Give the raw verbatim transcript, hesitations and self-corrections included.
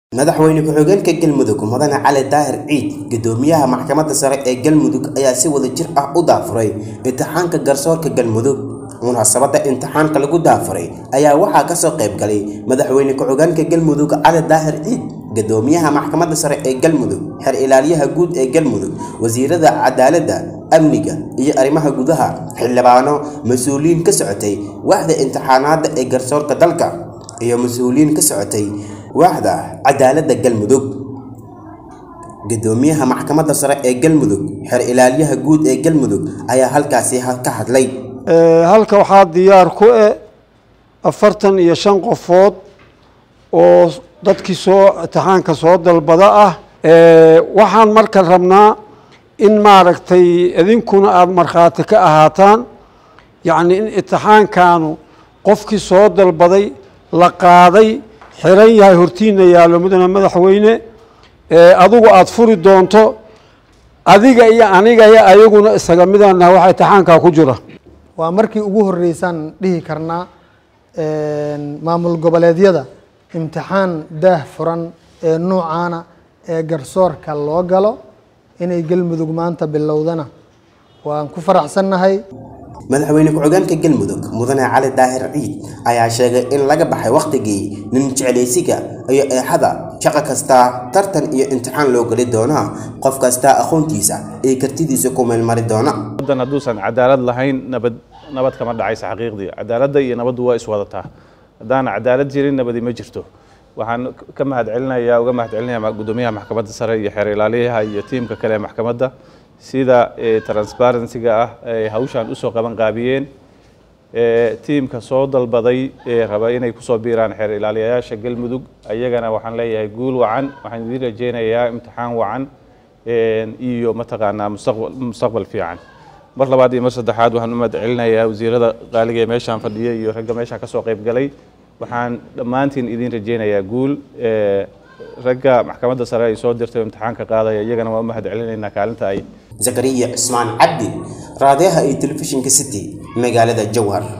madaxweyne ku-xigeenka Galmudug Mudane Cali Daahir Ciid gudoomiyaha maxkamadda sare ee Galmudug ayaa si wada jir ah u daafuray imtixaanka garsoorka Galmudug munaasabada imtixaanka lagu daafuray ayaa waxaa ka soo qayb galay madaxweyne ku-xigeenka Galmudug Cali Daahir Ciid gudoomiyaha maxkamadda sare ee Galmudug xer ilaaliyaha guud ee Galmudug wasiirada cadaaladda amniga iyo arrimaha gudaha xildhibaano mas'uuliyiin ka socotay waaxda imtixaanaadda ee garsoorka dalka iyo mas'uuliyiin ka socotay waaxda cadaaladda Galmudug gudoomiyaha maxkamadda sare ee Galmudug xer ilaaliyaha guud ee Galmudug ayaa halkaasi ka hadlay ee halka waxa diyaar ku ah afartan iyo shan qofood oo dadkii soo imtixaanka soo dalbada ah ee waxaan marka rabnaa in maaragtay idinkuna aad marxaati ka ahaataan yaani in imtixaankaanu qofkii soo dalbaday la qaaday xiran yahay hortiina yaalo mudane madaxweyne ee adigu aad furi doonto adiga iyo aniga iyo ayaguna isaga midana waxa imtixaanka ku jira waa markii ugu horeysan dhihi karnaa een maamul goboleedyada imtixaan daah furan ee noocaana ee garsoorka loo galo inay Galmudug maanta bilowdana waan ku faraxsanahay madaxweyne ku-xigeenka Galmudug Mudane Cali Daahir Ciid ayaa sheegay in laga baxay waqtigii nin jeclaysiga iyo eexada shaqo kasta tartan iyo imtixaan loo gali doona qof kasta aqoontiisa ee kartidiisa ku meel mari doona wadan haduusan cadaalad lahayn nabad nabad kama dhacaysa xaqiiqdii cadaaladda iyo nabaddu waa iswadataa hadaan cadaalad jirin nabadi ma jirto waxaan ka mahad celinayaa uga mahad celinayaa gudoomiyaha maxkamadda sare iyo xeer ilaaliyaha iyo tiimka kale ee maxkamadda sida transparency-ga ah ee hawshan u soo qaban qaabiyeen ee tiimka soo dalbaday ee raba inay ku soo biiraan xeer ilaaliyayaasha Galmudug ayagana waxaan leeyahay guul wacan waxaan idin rajeynayaa imtixaan wacan ee iyo mataqaanaa mustaqbal mustaqbal fiican mar labaad iyo mar saddexaad waxaan u mahad celinayaa wasiirada qaaliga ee meeshan fadhiya iyo ragga meesha ka soo qayb galay waxaan dhamaantiin idin rajeynayaa guul ee ragga maxkamadda sare ay soo dirtay imtixaanka qaadaya iyagana waa mahad celinaynaa kaalinta ay Zakariya Ismaan Cabdi raadiyaha iyo telefishinka City magaalada Jowhar.